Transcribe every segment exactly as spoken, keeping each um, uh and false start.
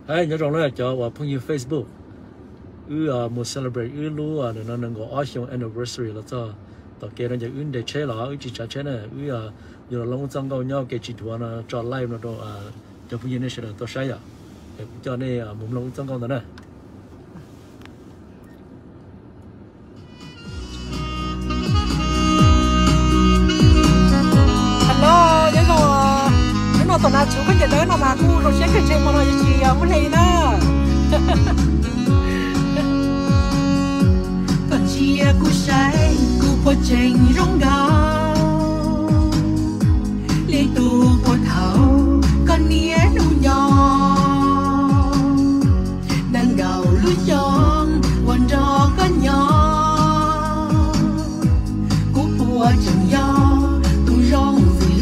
hay nhớ rằng là cho và phong như Facebook ư một celebrate ư lu à nó nó có Ocean anniversary là cho tao kể rằng giờ ư để chơi là ư chỉ chơi chơi này ư giờ long trong câu nhau cái chỉ thua nó cho live nó cho cho phong như này sẽ là tao sai à cho nên muốn long trong câu đó nè tụi nó chú có thể tới nó mà cu rồi sẽ phải chơi một loại gì à muốn này đó còn chia cu say cu po chênh rong gao lấy tu po thảo con nia nu nhỏ đang gạo lúa giòn quần rò con nhỏ cu po chênh gió tu rong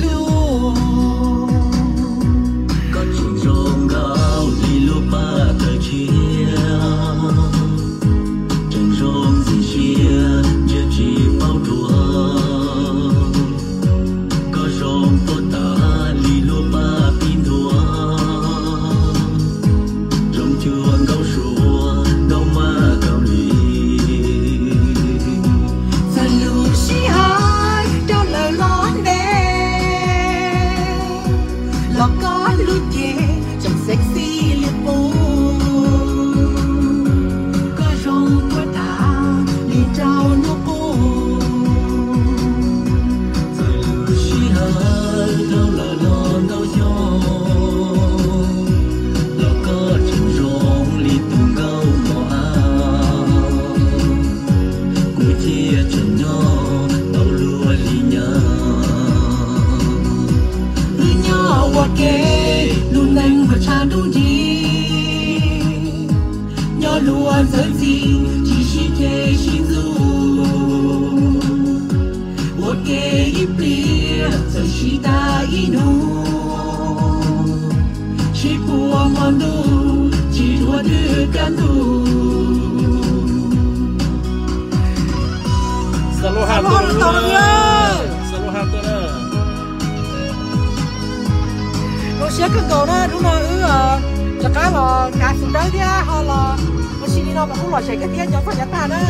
sẽ cứ cầu đó đúng rồi ư à chắc cái là ngã xuống đấy đi à hoặc là một xí nó mà không loại chạy cái tiếng cho phải nhát ta đó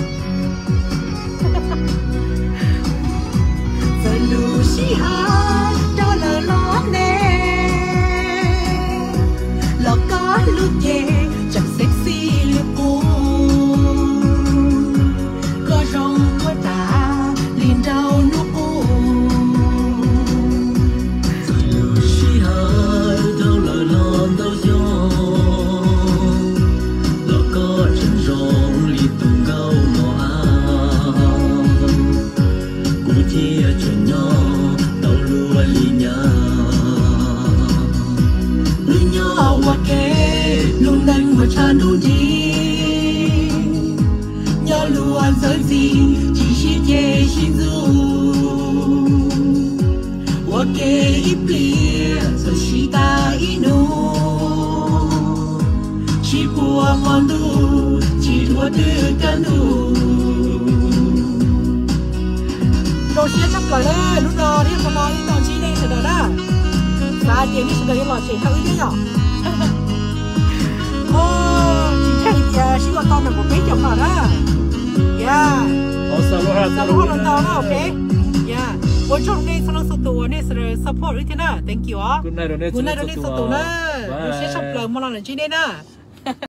rồi lù xí ha cho lỡ lót nè lọ có lúc về chẳng sexy liệu cô có rong của ta liền đau nước cô cha đủ đi nhớ luôn giới gì chỉ chỉ chế xin du我给一别这是大一怒chỉ của mòn đủ chỉ đua từ căn đủ đồ xe chấp lại đấy lúc đó đi còn nói tao chỉ đây sẽ đó đó là tiền đi sẽ được là chỉ thằng ấy nhở yeah, she got on the book of Mara. Yeah. Also, okay. Yeah. What's your name? So, so to one is support it na. Thank you. Good night, Good night, so to na. You say something more on the Gina.